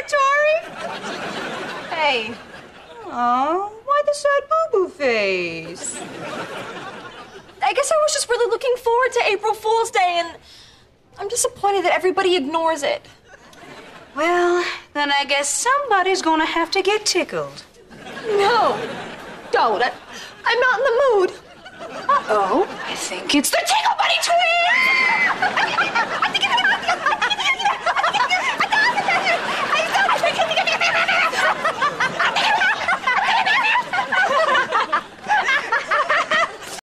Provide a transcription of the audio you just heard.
Tori? Hey. Oh, why the sad boo-boo face? I guess I was just really looking forward to April Fool's Day, and I'm disappointed that everybody ignores it. Well, then I guess somebody's gonna have to get tickled. No, don't. I'm not in the mood. Uh-oh, I think it's the Tickle Bunny Twin!